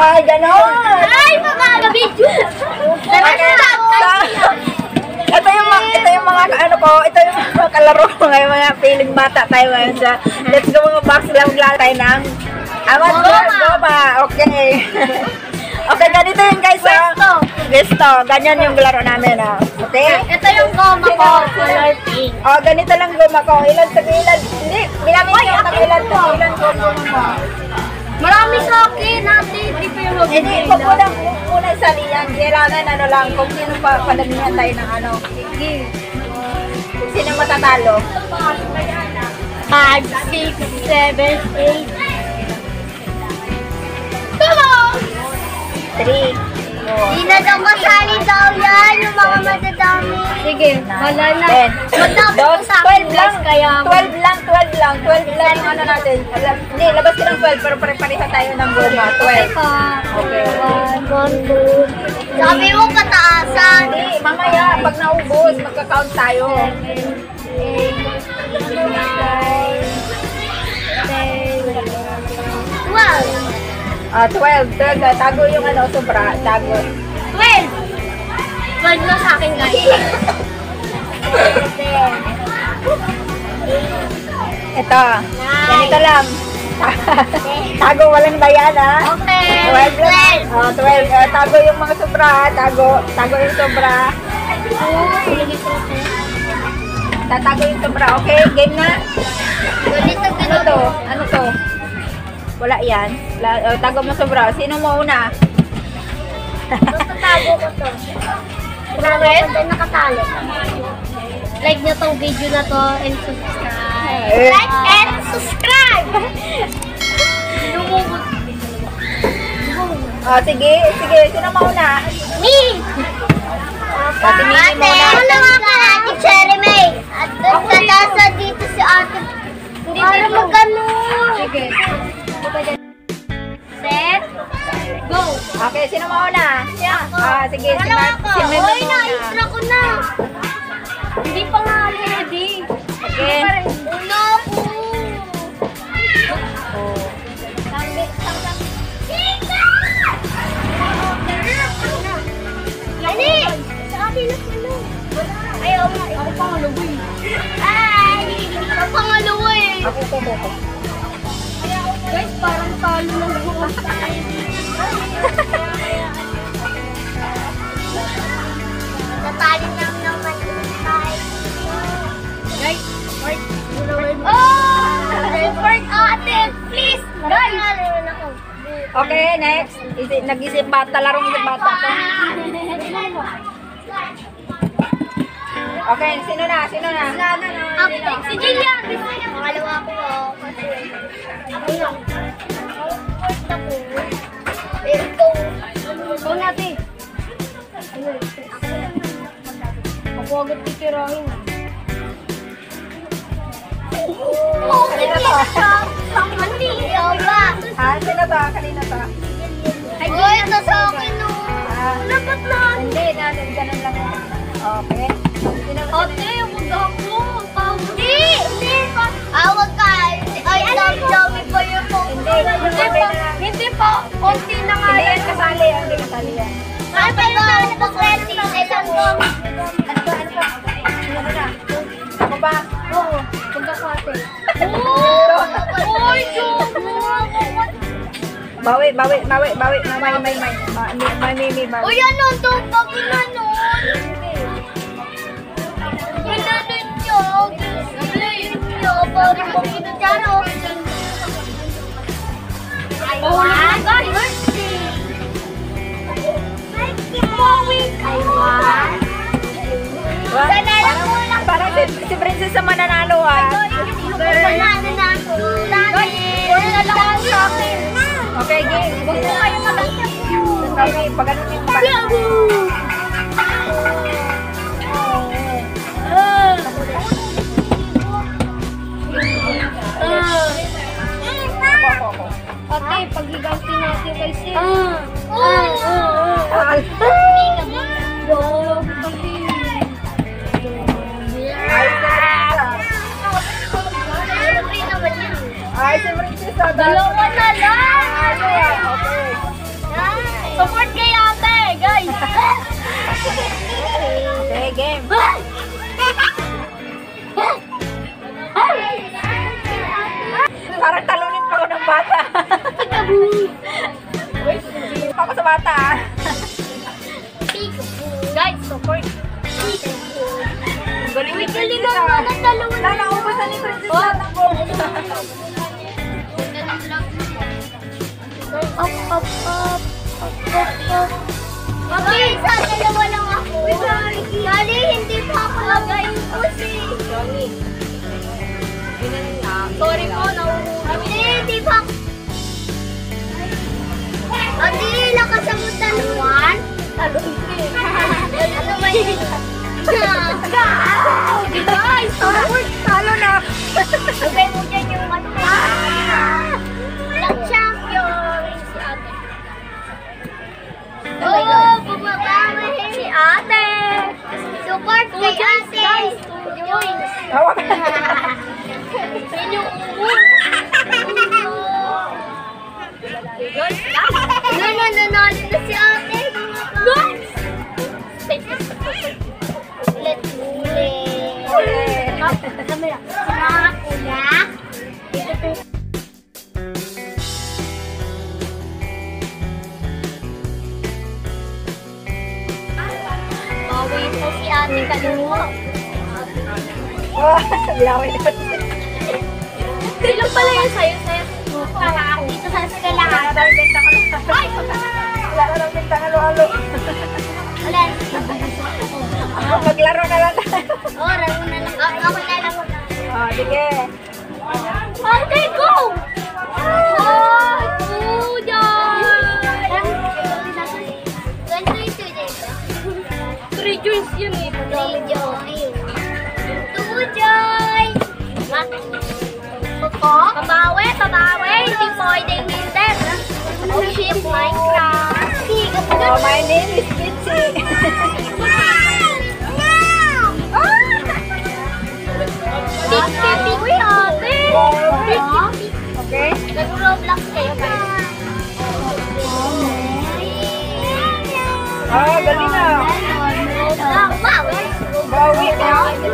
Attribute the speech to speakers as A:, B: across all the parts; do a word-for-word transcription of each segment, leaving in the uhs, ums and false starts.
A: Ay, gano'n.
B: Ay, makakabidyo.
A: Ito yung mga, ito yung mga, ano po, ito yung mga kalaro ngayon, mga feeling bata tayo ngayon sa Let's Go mga box lang lang tayo ng Amat Goma. Okay. Okay, ganito yun guys. Gusto. Gusto. Ganyan yung laro namin. Oh. Okay?
B: Ito yung goma ko. Color pink.
A: Oh, ganito lang goma ko. Ilan tag ilan? Hindi, binamit yung tag ilan tag ilan goma mo.
B: Marami sa akin. Natin, di pa yung mag-ilan.
A: Hindi, kung muna, muna sa liyan, kailangan ano lang, kung sino pa padamihan tayo ng ano. Sige. Kung sino matatalo.
B: five, six, seven, eight. Tulong!
A: three.
B: Di na daw kasali daw yan, yung mga madadami. Sige, wala na.
A: ten.
B: Magdapos sa akin,
A: twelve lang.
B: kaya...
A: twelve lang, twelve lang. twelve lang yung ano natin. Hindi, labas ko ng twelve, pero pare-pareha tayo ng goma. twelve. Okay.
B: One, one, two. Sabi mo pataasan.
A: Hindi, mamaya, pag naubos, magka-count tayo.
B: eight, nine, ten, twelve.
A: Ah, twelve. twelve. Tago yung ano, sobra. Tago.
B: twelve. twelve na sa akin, guys.
A: Ito. Ganito lang. Tago, walang dayan, ha?
B: Okay.
A: twelve lang. Oh, twelve. Uh, tago yung mga sobra, ha? Tago. Tago yung sobra. Tatago yung sobra. Okay, game na.
B: Ganito,
A: Ano
B: ganito.
A: to? Ano to? Wala yan. La, uh, tago mo sobra. Sino mo una?
B: Basta tago ko to. Bakit? Nakatali. Like nyo tong video na to and subscribe.
A: Eh.
B: Like and subscribe! Lumubot.
A: Oh, sige. Sige. Sino mo una?
B: Me!
A: Ate Mimi
B: Ate,
A: muna.
B: ano nga ka Ate Cherry May? At doon ka nasa dito si Ate. Hindi para magano. Sige. Set. Go!
A: Okay, sino mo una?
B: Siya.
A: Ah, sige. Si
B: Wala
A: Mark.
B: ako.
A: Si Mimi
B: Hoy,
A: muna.
B: na-extra ko na. Hindi pa nga ready.
A: Okay.
B: Una ko.
A: Oh.
B: Sambi, sambi. Sika! Ani! Sa atin na sila. Ayaw nga. Ako pangalawa eh. Ay! Ako pangalawa eh.
A: Ako ko ko ko.
B: Guys, parang talo lang bukas. Natali lang naman tayo. Guys, work. Oh! Work ate, please! Guys!
A: Okay, next. Isi, nag-isip bata. Larong isip bata to. Okay, sino na? Sino na?
B: Ako, si Jillian! Pangalawa ko. Ako lang. First ako. Ito. Ito natin. Ako agad titirahin. Oh,
A: Kanina to.
B: Hindi, ba?
A: Ah, sino to? Kanina to?
B: Ay, ito sa akin, no.
A: Ah,
B: Dapat na.
A: hindi, natin ganun lang. Okay. Sino
B: Ate, huwag ako. Hindi! Hindi pa. Ah, huwag ka. Ay, dami-dami pa yung po.
A: Hindi,
B: Hindi pa. Hindi pa. Konti na nga.
A: Hindi yan kasali. Hindi kasali yan.
B: Ay, pa yung tawag pa kwenti. Isang ko.
A: Ano ba? Ano ba? Sino na? Ako ba?
B: Oo. Huwag ako ate. Oo! Oy, joke!
A: Bawi, bawi, bawi, bawi. May, may, may. May, may, may, bawi.
B: Uy, ano? Tumpag na nun. Wala din yun. Play nyo. Parang pagkita dyan, oh. I want birthday. I want. Sana lang mo lang.
A: Parang si, si Princess ang mananalo, ah.
B: Panalo na ako. Huwag na lang ako sa akin.
A: Okay, game.
B: Huwag mo kayo maganda.
A: Okay, pag ano yung pag... Ako, ako, ako.
B: Ate, pagiganti natin kay Sis. Ah! Ah!
A: Ah, Ay, si Princess, ah.
B: Dalawa na lang!
A: Ano yan? Okay. bata.
B: Guys, support.
A: Galing ni
B: Galing
A: Princess.
B: ang mga dalawa na.
A: Lala, ubos na ni Princess lahat ng gold.
B: Up, up, up. Up, up, up. Okay, sa dalawa lang ako. Dali, hindi pa ako lagayin ko si. Sorry po, nauuwi. Hindi, hindi pa ako. Hindi, nakasagot na naman. Talon ko eh. Ano ba yun? Guys, support.
A: Talo na.
B: Sabay mo dyan yung ano. Lang champion. Si ate. Oh, bumabawi si ate. Support kay ate. Joins.
A: Tawa.
B: Yun yung umo. No, no, nanalo na si ate. Guys! Let's ulit. Kamera. Mga kuya. Bawi po si ate kanino.
A: Oh, laway na.
B: Sino pala yun sa'yo? Sa'yo? Dito sa eskwelahan.
A: Wala na benta ka lang.
B: Ay!
A: Wala na benta ka alo-alo.
B: Wala.
A: Maglaro na lang tayo.
B: Oh, laro na lang. Ako ako na lang.
A: Oh, sige.
B: Ate, go! Oh, kuya! Ganito yung student. Three joints yun eh. Three joints. Two joints. Pabawi, pabawi. Hindi pwedeng hindi. Oh, shit, Minecraft.
A: Oh, my name is Mitzi.
B: Big baby, uy, ate.
A: Okay?
B: Nag-Roblox kayo, guys.
A: Oh, galing na. Bawi ka.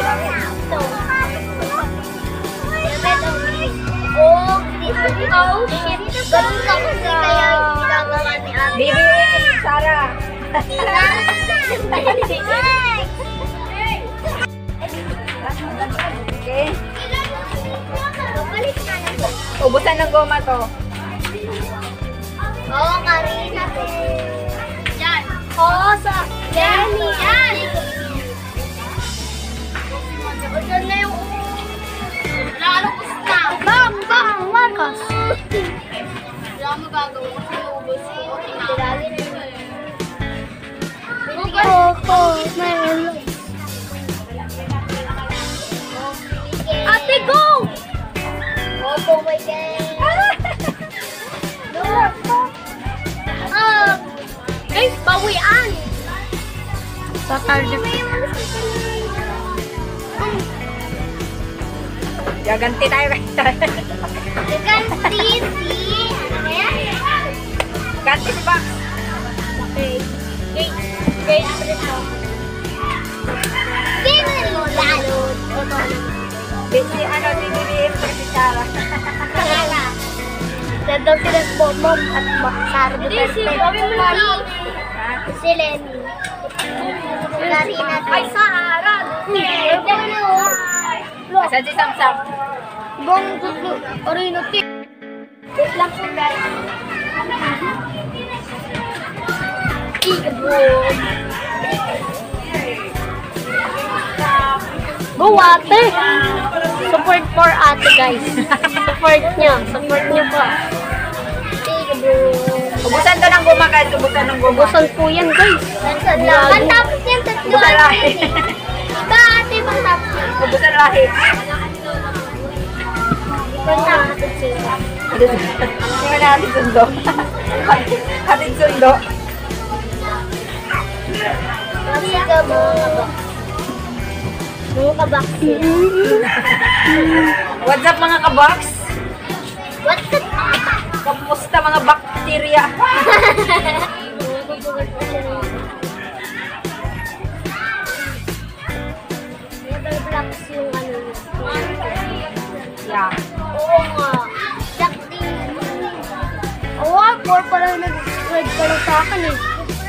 B: Oh, oh, shit. Ganun ka kasi kaya yung ginagawa ni ate.
A: Baby, Sarah. Okay?
B: Balik na lang.
A: Ubusan ng goma to.
B: Oo, Karina. Yan. Oo, sa Jenny. Yan. Diyan na yung lalo ko na. Bang, bang, Marcos. Wala mo gagawin ko sa ubos ko. Lagi na yun. Coco, meron. Ate, go! Coco, my God. Ah, guys, bawian. Sa target.
A: Gaganti tayo.
B: Gaganti si... Ano yan?
A: Ganti si Box.
B: Okay. Gate. Gate. Game mo lalo.
A: Si ano, si B B M si Sarah.
B: Yan daw sila Bomom at Sara Duterte. Si Lenny. Karina. Ay, Sara.
A: Asan si Samsam?
B: Bong Tutlo. Karina. Wait lang po guys. Ikabong. Go ate! Support for ate guys. Support niya. Support niyo po.
A: Ubusan to ng goma guys. Ubusan ng goma.
B: Ubusan po yan guys. Pantapos yan. Tatlo.
A: Ubusan lahi.
B: Iba ate pantapos yan.
A: Ubusan lahi.
B: Pantapos yan.
A: Hindi na natin sundo. Atin sundo.
B: Masiga mo. Mga kabaksin.
A: What's up mga kabox?
B: What's that?
A: Kamusta mga bakterya?
B: Blacks yung ano.
A: Yeah.
B: Oo nga. Black din. Oo, four pala nag Red ka lang sa akin eh.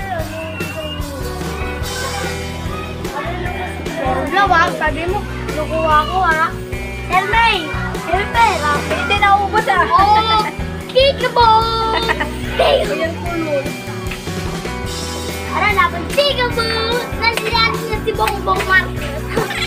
B: Lawak, sabi mo, nakuha ko ah. Elmay! Elmay!
A: Hindi naubos ah.
B: Oh! Peekaboo! Peekaboo! Ara, laban peekaboo! Nandiyan na si Bongbong Marcos.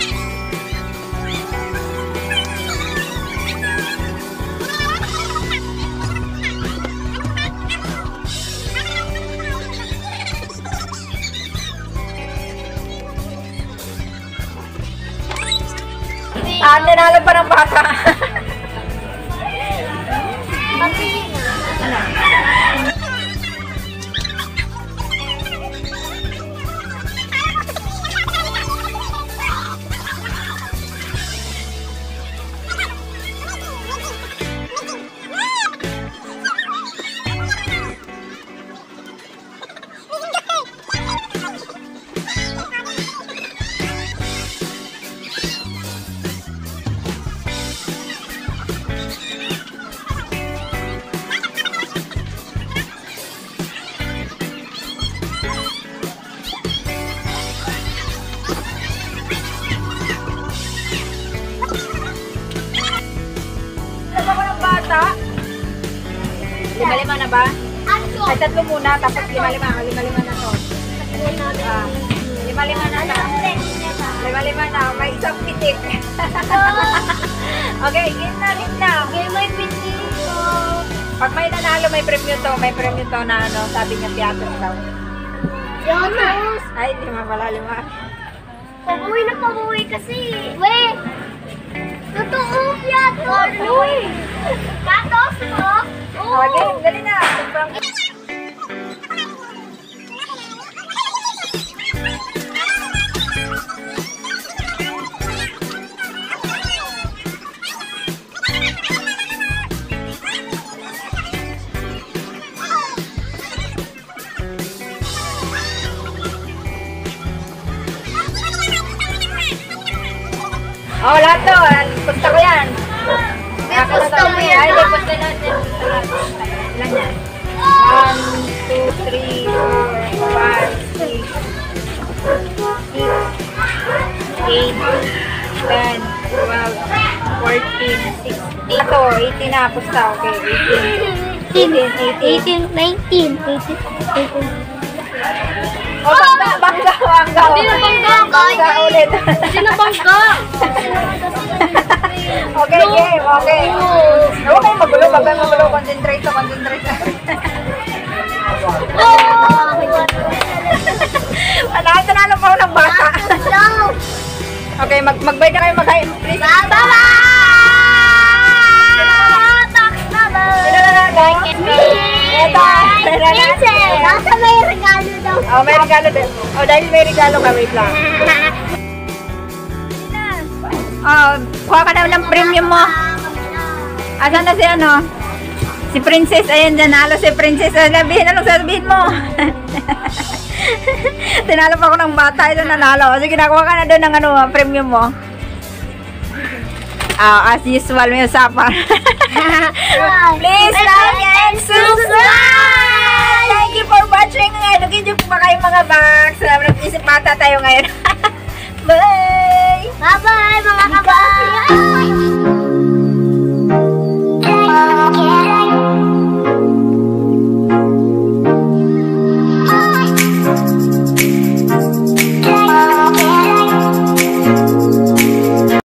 A: Ah, nanalo pa ng bata. Lima-lima na ba? Ay, tatlo muna, tapos lima-lima. Lima-lima na to. Ah, lima-lima na to. Lima-lima na. May isang pitik. Okay, game na, game na.
B: Game may pitik ko.
A: Pag may nanalo, may premyo to. May premyo to na ano, sabi niya piatos daw.
B: Jonas!
A: Ay, lima pala, lima.
B: Pabuwi na pabuwi kasi. Wait! Totoo, piatos! Uy! Piatos mo?
A: Oh, game, dali na. Sobrang... Oh, lahat to. Punta ko yan.
B: Pusta mo yan.
A: Ay, di, punta natin. Ilan yan? one, two, three, four, five, six, eight, ten, twelve, fourteen, sixteen. Ito, eighteen na. Pusta, okay. eighteen.
B: eighteen, nineteen, eighteen.
A: Oh, bangga, bangga, bangga.
B: Hindi na bangga.
A: Bangga ulit.
B: Hindi na bangga.
A: Okay, game, okay. Huwag kayong magulo, huwag kayong magulo. Concentrate to, concentrate to. Panalo, tanalo pa ako ng bata. Okay, mag mag-bye na kayo, mag-hi, please.
B: Bye-bye!
A: Sino na na, guys? Ito,
B: nasa may regalo daw.
A: Oh, may regalo din. Oh, dahil may regalo ka, wait lang. Oh, kuha ka daw ng premium mo. Asan na si ano? Si Princess, ayun, nanalo si Princess. Sabihin, anong sabihin mo? Tinalo pa ako ng bata, ito nanalo. Sige, nakuha ka na doon ng ano, premium mo. Oh, as usual, may usapan. Please like and subscribe! Thank you for watching. Nagin niyo pa kayo mga bags. Isip mata tayo ngayon. Bye!
B: Bye-bye!